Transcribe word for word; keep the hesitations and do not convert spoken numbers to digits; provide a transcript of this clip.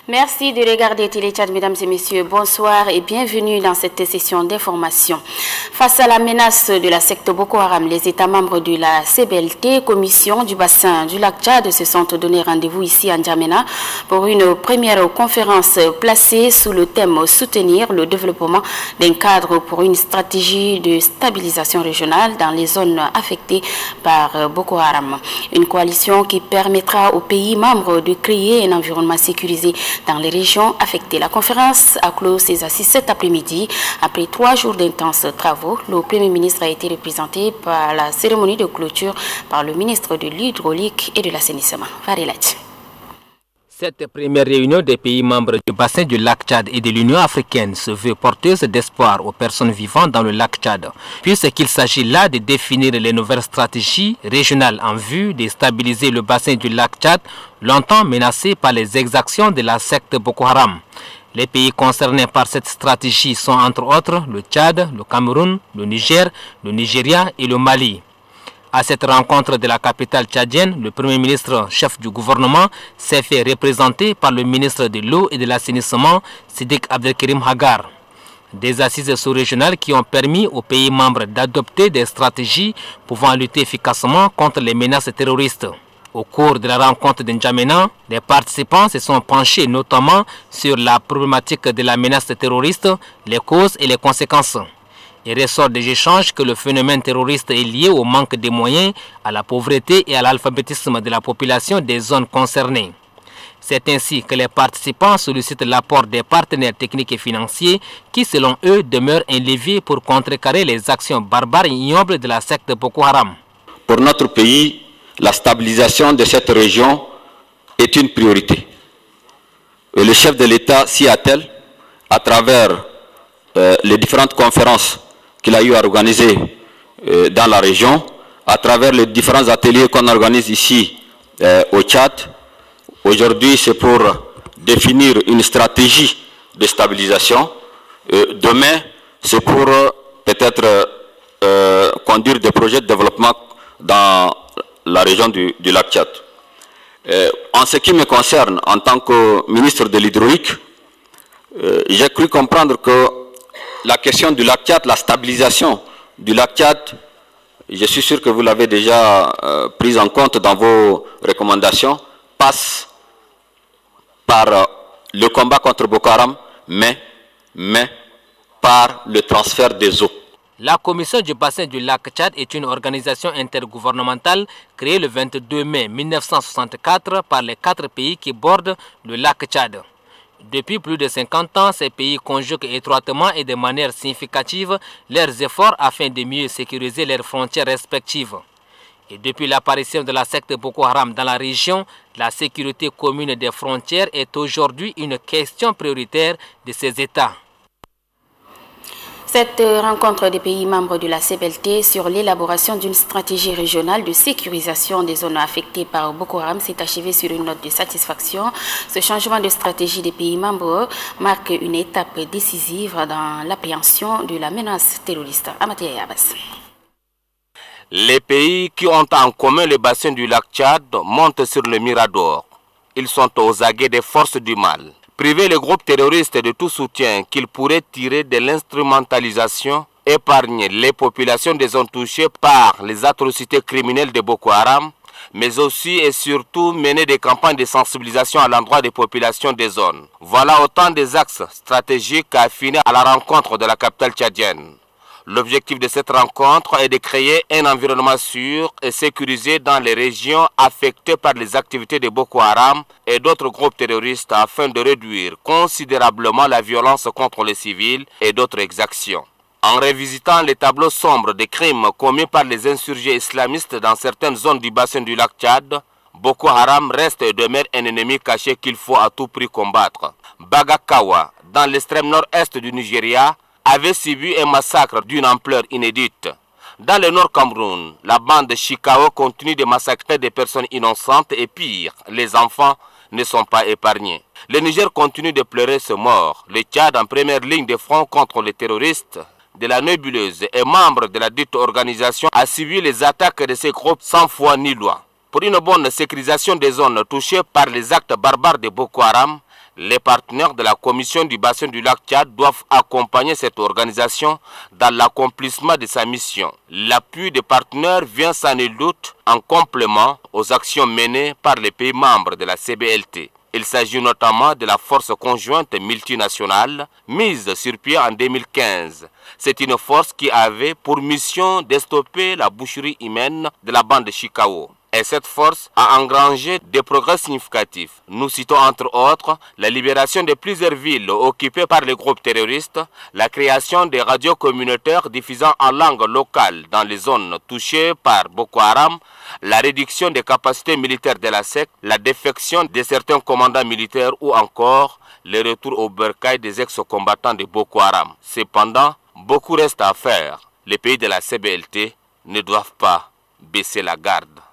Merci de regarder Télé Tchad, mesdames et messieurs. Bonsoir et bienvenue dans cette session d'information. Face à la menace de la secte Boko Haram, les États membres de la C B L T, commission du bassin du lac Tchad, se sont donné rendez-vous ici à N'Djamena pour une première conférence placée sous le thème « Soutenir le développement d'un cadre pour une stratégie de stabilisation régionale dans les zones affectées par Boko Haram ». Une coalition qui permettra aux pays membres de créer un environnement sécurisé dans les régions affectées. La conférence a clos ses assises cet après-midi. Après trois jours d'intenses travaux, le Premier ministre a été représenté par la cérémonie de clôture par le ministre de l'Hydraulique et de l'Assainissement. Farelat. Cette première réunion des pays membres du bassin du lac Tchad et de l'Union africaine se veut porteuse d'espoir aux personnes vivant dans le lac Tchad, puisqu'il s'agit là de définir les nouvelles stratégies régionales en vue de stabiliser le bassin du lac Tchad, longtemps menacé par les exactions de la secte Boko Haram. Les pays concernés par cette stratégie sont entre autres le Tchad, le Cameroun, le Niger, le Nigeria et le Mali. À cette rencontre de la capitale tchadienne, le Premier ministre, chef du gouvernement, s'est fait représenter par le ministre de l'eau et de l'assainissement, Siddiq Abdelkerim Hagar. Des assises sous-régionales qui ont permis aux pays membres d'adopter des stratégies pouvant lutter efficacement contre les menaces terroristes. Au cours de la rencontre de N'Djamena, les participants se sont penchés notamment sur la problématique de la menace terroriste, les causes et les conséquences. Il ressort des échanges que le phénomène terroriste est lié au manque de moyens, à la pauvreté et à l'alphabétisme de la population des zones concernées. C'est ainsi que les participants sollicitent l'apport des partenaires techniques et financiers qui, selon eux, demeurent un levier pour contrecarrer les actions barbares et ignobles de la secte Boko Haram. Pour notre pays, la stabilisation de cette région est une priorité. Et le chef de l'État s'y attelle à travers euh, les différentes conférences qu'il a eu à organiser euh, dans la région, à travers les différents ateliers qu'on organise ici euh, au Tchad. Aujourd'hui, c'est pour définir une stratégie de stabilisation. Euh, demain, c'est pour euh, peut-être euh, conduire des projets de développement dans la région du, du lac Tchad. Euh, en ce qui me concerne, en tant que ministre de l'Hydraulique, euh, j'ai cru comprendre que la question du lac Tchad, la stabilisation du lac Tchad, je suis sûr que vous l'avez déjà euh, prise en compte dans vos recommandations, passe par euh, le combat contre Boko Haram, mais, mais par le transfert des eaux. La commission du bassin du lac Tchad est une organisation intergouvernementale créée le vingt-deux mai mille neuf cent soixante-quatre par les quatre pays qui bordent le lac Tchad. Depuis plus de cinquante ans, ces pays conjuguent étroitement et de manière significative leurs efforts afin de mieux sécuriser leurs frontières respectives. Et depuis l'apparition de la secte Boko Haram dans la région, la sécurité commune des frontières est aujourd'hui une question prioritaire de ces États. Cette rencontre des pays membres de la C B L T sur l'élaboration d'une stratégie régionale de sécurisation des zones affectées par Boko Haram s'est achevée sur une note de satisfaction. Ce changement de stratégie des pays membres marque une étape décisive dans l'appréhension de la menace terroriste. Amatia Abbas. Les pays qui ont en commun le bassin du lac Tchad montent sur le Mirador. Ils sont aux aguets des forces du mal. Priver les groupes terroristes de tout soutien qu'ils pourraient tirer de l'instrumentalisation, épargner les populations des zones touchées par les atrocités criminelles de Boko Haram, mais aussi et surtout mener des campagnes de sensibilisation à l'endroit des populations des zones. Voilà autant des axes stratégiques à affiner à la rencontre de la capitale tchadienne. L'objectif de cette rencontre est de créer un environnement sûr et sécurisé dans les régions affectées par les activités de Boko Haram et d'autres groupes terroristes afin de réduire considérablement la violence contre les civils et d'autres exactions. En revisitant les tableaux sombres des crimes commis par les insurgés islamistes dans certaines zones du bassin du lac Tchad, Boko Haram reste et demeure un ennemi caché qu'il faut à tout prix combattre. Bagakawa, dans l'extrême nord-est du Nigeria, avait subi un massacre d'une ampleur inédite. Dans le nord Cameroun, la bande de Chikao continue de massacrer des personnes innocentes et pire, les enfants ne sont pas épargnés. Le Niger continue de pleurer ce mort. Le Tchad, en première ligne de front contre les terroristes de la nébuleuse et membre de la dite organisation, a subi les attaques de ces groupes sans foi ni loi. Pour une bonne sécurisation des zones touchées par les actes barbares de Boko Haram, Les partenaires de la commission du bassin du lac Tchad doivent accompagner cette organisation dans l'accomplissement de sa mission. L'appui des partenaires vient sans nul doute en complément aux actions menées par les pays membres de la C B L T. Il s'agit notamment de la force conjointe multinationale mise sur pied en deux mille quinze. C'est une force qui avait pour mission de stopper la boucherie humaine de la bande de Chikao. Et cette force a engrangé des progrès significatifs. Nous citons entre autres la libération de plusieurs villes occupées par les groupes terroristes, la création des radios communautaires diffusant en langue locale dans les zones touchées par Boko Haram, la réduction des capacités militaires de la secte, la défection de certains commandants militaires ou encore le retour au bercail des ex-combattants de Boko Haram. Cependant, beaucoup reste à faire. Les pays de la C B L T ne doivent pas baisser la garde.